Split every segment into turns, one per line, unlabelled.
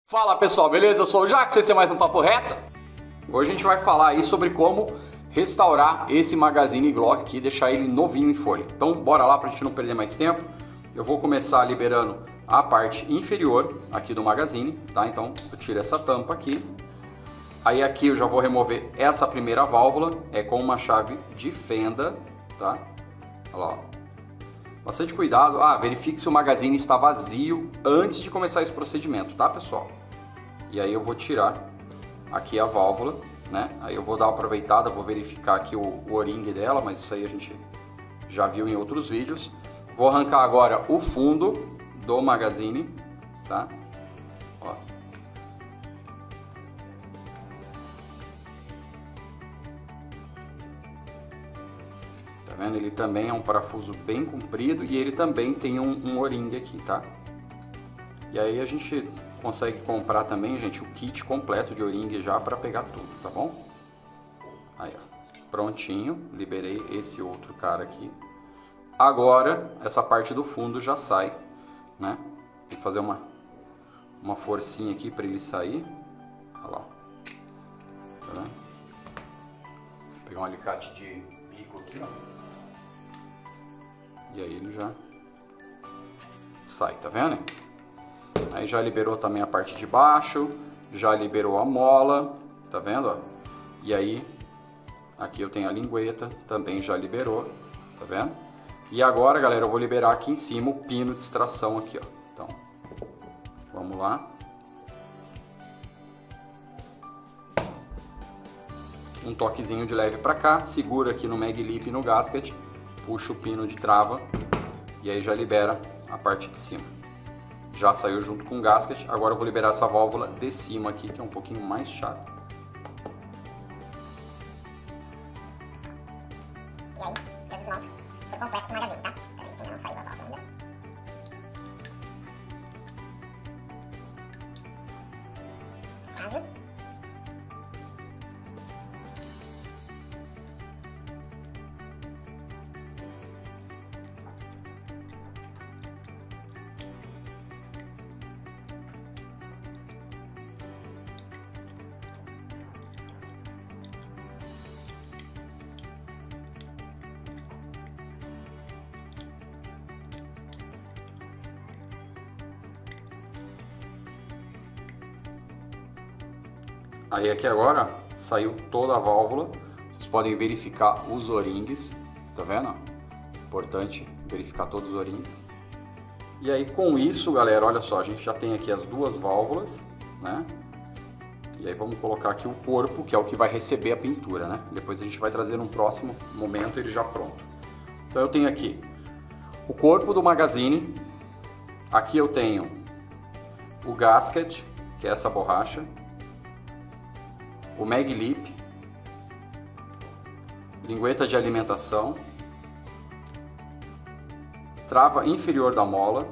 Fala pessoal, beleza? Eu sou o Jax, esse é mais um Papo Reto. Hoje a gente vai falar aí sobre como restaurar esse Magazine Glock aqui e deixar ele novinho em folha. Então bora lá pra gente não perder mais tempo. Eu vou começar liberando a parte inferior aqui do Magazine, tá? Então eu tiro essa tampa aqui. Aí aqui eu já vou remover essa primeira válvula, com uma chave de fenda, tá? Olha lá, ó. Bastante cuidado, verifique se o Magazine está vazio antes de começar esse procedimento, tá pessoal? E aí eu vou tirar aqui a válvula, né? Aí eu vou dar uma aproveitada, vou verificar aqui o O-ring dela, mas isso aí a gente já viu em outros vídeos. Vou arrancar agora o fundo do Magazine, tá? Ó. Tá vendo? Ele também é um parafuso bem comprido e ele também tem um O-ring aqui, tá? E aí a gente consegue comprar também, gente, o kit completo de O-ring já para pegar tudo, tá bom? Aí, ó, prontinho, liberei esse outro cara aqui. Agora, essa parte do fundo já sai, né? Tem que fazer uma forcinha aqui para ele sair. Olha lá. Tá vendo? Vou pegar um alicate de bico aqui, ó. E aí ele já sai, tá vendo? Aí já liberou também a parte de baixo, já liberou a mola, tá vendo? Ó? E aí, aqui eu tenho a lingueta, também já liberou, tá vendo? E agora, galera, eu vou liberar aqui em cima o pino de extração aqui, ó. Então, vamos lá. Um toquezinho de leve pra cá, segura aqui no mag lip e no gasket, puxa o pino de trava e aí já libera a parte de cima. Já saiu junto com o gasket, agora eu vou liberar essa válvula de cima aqui, que é um pouquinho mais chata.
E aí, eu desmonto por completo o Magazine, tá? Peraí, que ainda não saiu a válvula ainda. Quase.
Aí aqui agora saiu toda a válvula, vocês podem verificar os O-rings, tá vendo? Importante verificar todos os O-rings. E aí com isso, galera, olha só, a gente já tem aqui as duas válvulas, né? E aí vamos colocar aqui o corpo, que é o que vai receber a pintura, né? Depois a gente vai trazer num próximo momento ele já pronto. Então eu tenho aqui o corpo do Magazine, aqui eu tenho o gasket, que é essa borracha, o mag lip, lingueta de alimentação, trava inferior da mola,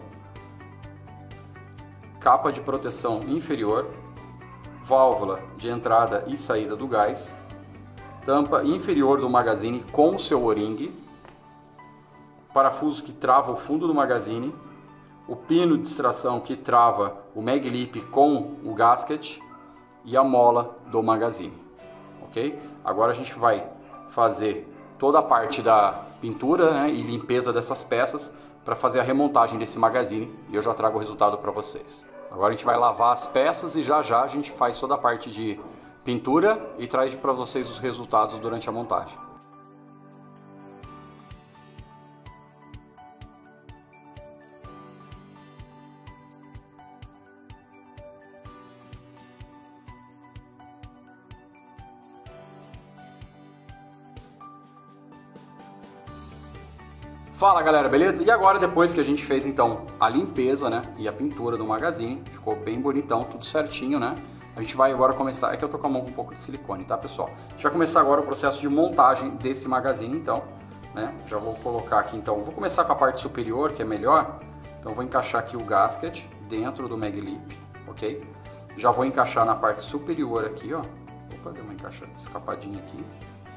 capa de proteção inferior, válvula de entrada e saída do gás, tampa inferior do Magazine com o seu O-ring, parafuso que trava o fundo do Magazine, o pino de extração que trava o mag lip com o gasket e a mola do Magazine, ok? Agora a gente vai fazer toda a parte da pintura, né, e limpeza dessas peças para fazer a remontagem desse Magazine e eu já trago o resultado para vocês. Agora a gente vai lavar as peças e já a gente faz toda a parte de pintura e traz para vocês os resultados durante a montagem. Fala galera, beleza? E agora depois que a gente fez então a limpeza, né, e a pintura do Magazine, ficou bem bonitão, tudo certinho, né? A gente vai agora começar, é que eu tô com a mão com um pouco de silicone, tá pessoal? A gente vai começar agora o processo de montagem desse Magazine então, né? Já vou colocar aqui então, vou começar com a parte superior, que é melhor. Então vou encaixar aqui o gasket dentro do mag lip, ok? Já vou encaixar na parte superior aqui, ó. Opa, deu uma encaixada, escapadinha aqui.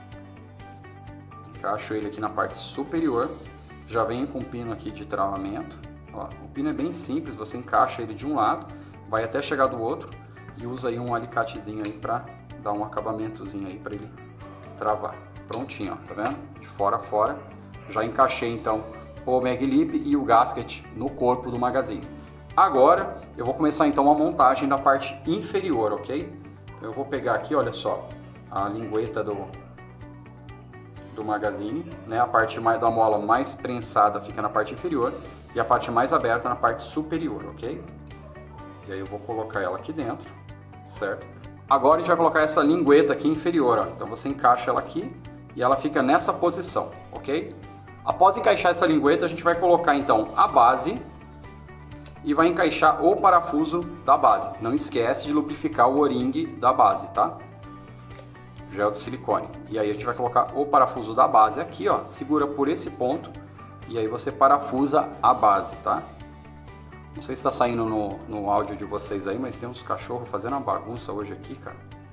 Encaixo ele aqui na parte superior. Já venho com o pino aqui de travamento. Ó, o pino é bem simples, você encaixa ele de um lado vai até chegar do outro e usa aí um alicatezinho aí para dar um acabamentozinho aí para ele travar. Prontinho, ó, tá vendo? De fora a fora. Já encaixei então o mag lip e o gasket no corpo do magazine. Agora eu vou começar então a montagem da parte inferior, ok? Eu vou pegar aqui, olha só, a lingueta do magazine, né? A parte mais da mola mais prensada fica na parte inferior e a parte mais aberta na parte superior, ok? E aí eu vou colocar ela aqui dentro, certo? Agora a gente vai colocar essa lingueta aqui inferior, ó. Então você encaixa ela aqui e ela fica nessa posição, ok? Após encaixar essa lingueta, a gente vai colocar então a base e vai encaixar o parafuso da base. Não esquece de lubrificar o O-ring da base, tá? Gel de silicone. E aí a gente vai colocar o parafuso da base aqui, ó, segura por esse ponto e aí você parafusa a base, tá? Não sei se está saindo no áudio de vocês aí, mas tem uns cachorros fazendo uma bagunça hoje aqui, cara.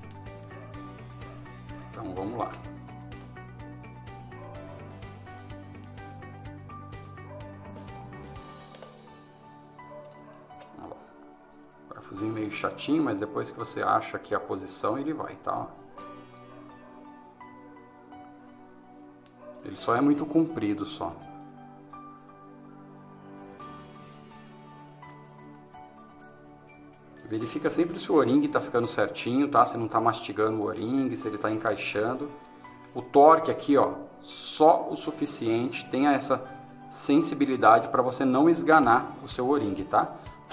Então vamos lá. Parafusinho meio chatinho, mas depois que você acha aqui a posição, ele vai, tá? Ele só é muito comprido só. Verifica sempre se o O-ring está ficando certinho, tá? Se não está mastigando o O-ring, se ele está encaixando. O torque aqui, ó, só o suficiente, tenha essa sensibilidade para você não esganar o seu O-ring, tá?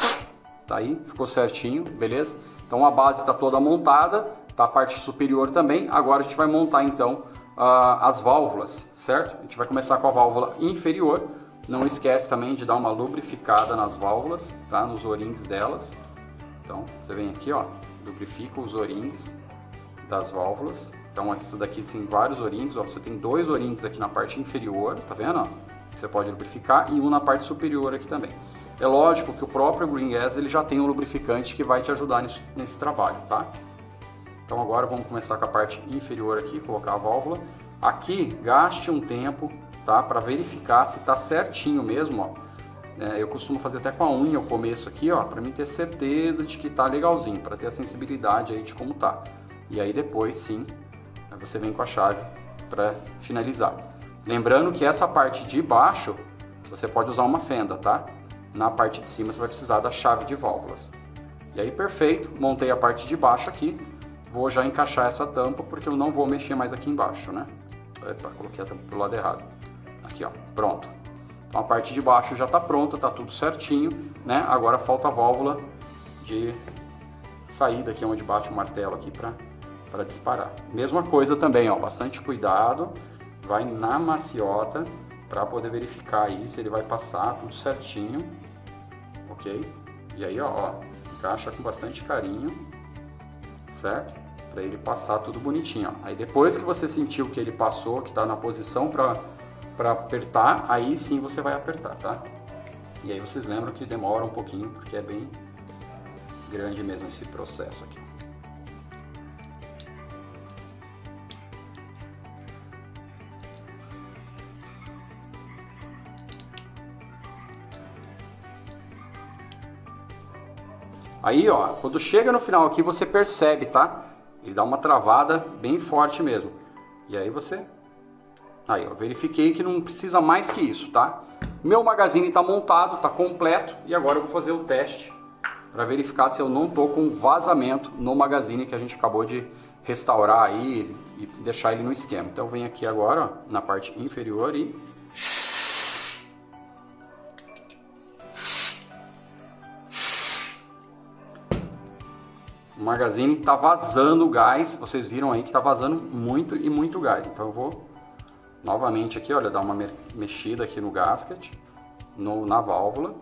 Tá aí, ficou certinho, beleza? Então a base está toda montada, tá a parte superior também. Agora a gente vai montar então as válvulas, certo? A gente vai começar com a válvula inferior. Não esquece também de dar uma lubrificada nas válvulas, tá? Nos O-rings delas. Então você vem aqui, ó, lubrifica os O-rings das válvulas. Então essa daqui tem vários O-rings, ó, você tem 2 O-rings aqui na parte inferior, tá vendo? Ó? Você pode lubrificar e um na parte superior aqui também. É lógico que o próprio Green Gas ele já tem um lubrificante que vai te ajudar nesse trabalho, tá? Então agora vamos começar com a parte inferior aqui, colocar a válvula. Aqui gaste um tempo, tá? Para verificar se tá certinho mesmo, ó. Eu costumo fazer até com a unha o começo aqui, ó, para mim ter certeza de que tá legalzinho, para ter a sensibilidade aí de como tá. E aí depois sim, você vem com a chave para finalizar. Lembrando que essa parte de baixo você pode usar uma fenda, tá? Na parte de cima você vai precisar da chave de válvulas. E aí perfeito, montei a parte de baixo aqui. Vou já encaixar essa tampa porque eu não vou mexer mais aqui embaixo, né? Epa, coloquei a tampa pelo lado errado. Aqui, ó, pronto. Então a parte de baixo já está pronta, tá tudo certinho, né? Agora falta a válvula de saída aqui onde bate o martelo aqui para disparar. Mesma coisa também, ó, bastante cuidado, vai na maciota para poder verificar aí se ele vai passar tudo certinho, ok? E aí, ó, encaixa com bastante carinho, certo? Para ele passar tudo bonitinho, ó. Aí depois que você sentiu que ele passou, que está na posição para apertar, aí sim você vai apertar, tá? E aí vocês lembram que demora um pouquinho, porque é bem grande mesmo esse processo aqui. Aí, ó, quando chega no final aqui, você percebe, tá? Ele dá uma travada bem forte mesmo. E aí você... Aí, ó, verifiquei que não precisa mais que isso, tá? Meu magazine está montado, está completo. E agora eu vou fazer o teste para verificar se eu não tô com vazamento no magazine que a gente acabou de restaurar aí e deixar ele no esquema. Então eu venho aqui agora, ó, na parte inferior e... O magazine está vazando gás, vocês viram aí que está vazando muito e muito gás. Então eu vou novamente aqui, olha, dar uma mexida aqui no gasket, na válvula.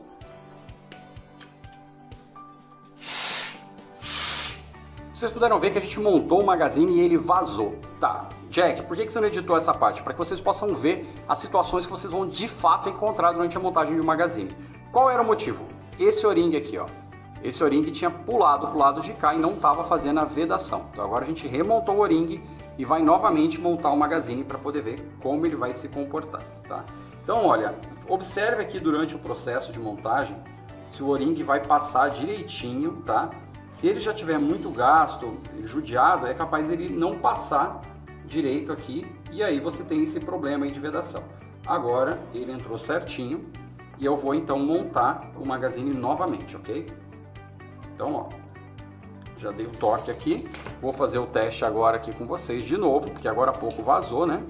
Vocês puderam ver que a gente montou o magazine e ele vazou. Tá, Jack, por que você não editou essa parte? Para que vocês possam ver as situações que vocês vão de fato encontrar durante a montagem de um magazine. Qual era o motivo? Esse O-ring aqui, ó. Esse O-ring tinha pulado para o lado de cá e não estava fazendo a vedação. Então agora a gente remontou o O-ring e vai novamente montar o magazine para poder ver como ele vai se comportar, tá? Então olha, observe aqui durante o processo de montagem se o O-ring vai passar direitinho, tá? Se ele já tiver muito gasto, judiado, é capaz dele não passar direito aqui e aí você tem esse problema aí de vedação. Agora ele entrou certinho e eu vou então montar o magazine novamente, ok? Então, ó, já dei o torque aqui, vou fazer o teste agora aqui com vocês de novo, porque agora há pouco vazou, né?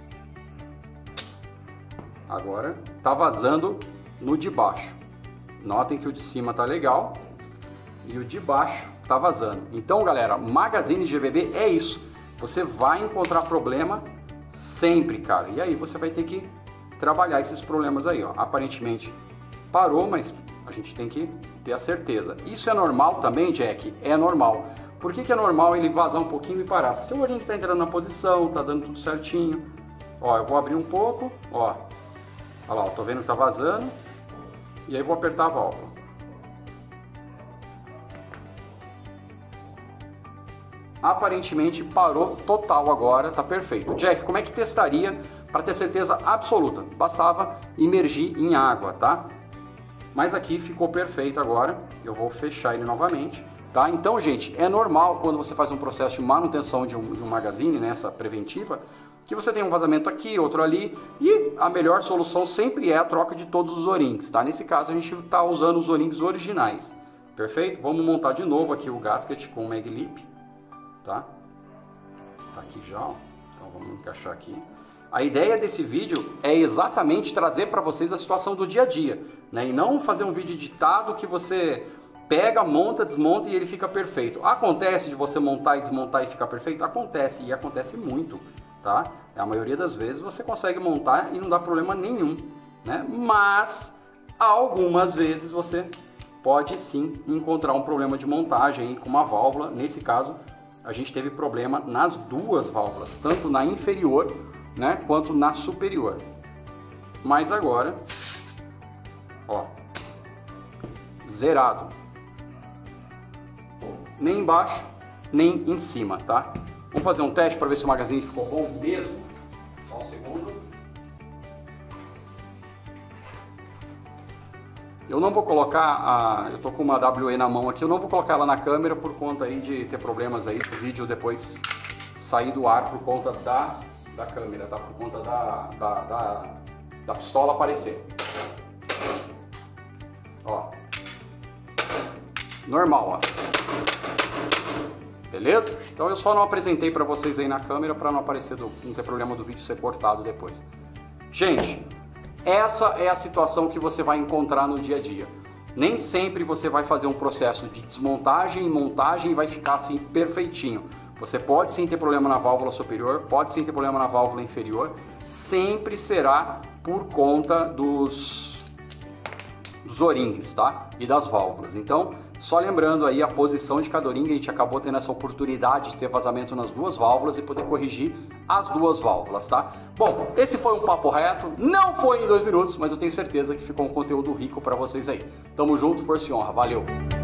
Agora tá vazando no de baixo. Notem que o de cima tá legal e o de baixo tá vazando. Então, galera, magazine GBB é isso. Você vai encontrar problema sempre, cara. E aí você vai ter que trabalhar esses problemas aí, ó. Aparentemente parou, mas a gente tem que ter a certeza. Isso é normal também, Jack? É normal. Por que é normal ele vazar um pouquinho e parar? Porque o O-ring tá entrando na posição, tá dando tudo certinho. Ó, eu vou abrir um pouco, ó. Olha lá, eu tô vendo que tá vazando. E aí vou apertar a válvula. Aparentemente parou total agora, tá perfeito. Jack, como é que testaria para ter certeza absoluta? Bastava imergir em água, tá? Mas aqui ficou perfeito agora. Eu vou fechar ele novamente, tá? Então, gente, é normal quando você faz um processo de manutenção de um magazine, né, essa preventiva, que você tem um vazamento aqui, outro ali, e a melhor solução sempre é a troca de todos os O-rings, tá? Nesse caso a gente está usando os O-rings originais, perfeito? Vamos montar de novo aqui o gasket com o Mag-Lip, tá? Tá aqui já, ó. Então vamos encaixar aqui. A ideia desse vídeo é exatamente trazer para vocês a situação do dia a dia, né? E não fazer um vídeo editado que você pega, monta, desmonta e ele fica perfeito. Acontece de você montar e desmontar e ficar perfeito? Acontece, e acontece muito. Tá? A maioria das vezes você consegue montar e não dá problema nenhum, né? Mas algumas vezes você pode sim encontrar um problema de montagem aí com uma válvula. Nesse caso, a gente teve problema nas duas válvulas, tanto na inferior, né, quanto na superior. Mas agora, ó, zerado. Nem embaixo, nem em cima, tá? Vamos fazer um teste para ver se o magazine ficou bom mesmo. Só um segundo. Eu não vou colocar eu tô com uma WE na mão aqui, eu não vou colocar ela na câmera por conta aí de ter problemas aí do vídeo depois sair do ar por conta da câmera, tá? Por conta da pistola aparecer. Ó. Normal, ó. Beleza? Então eu só não apresentei para vocês aí na câmera para não aparecer, não ter problema do vídeo ser cortado depois. Gente, essa é a situação que você vai encontrar no dia a dia. Nem sempre você vai fazer um processo de desmontagem e montagem e vai ficar assim perfeitinho. Você pode sim ter problema na válvula superior, pode sim ter problema na válvula inferior. Sempre será por conta dos O-rings, tá? E das válvulas. Então, só lembrando aí a posição de cada O-ring, a gente acabou tendo essa oportunidade de ter vazamento nas duas válvulas e poder corrigir as duas válvulas, tá? Bom, esse foi um papo reto, não foi em 2 minutos, mas eu tenho certeza que ficou um conteúdo rico para vocês aí. Tamo junto, força e honra, valeu!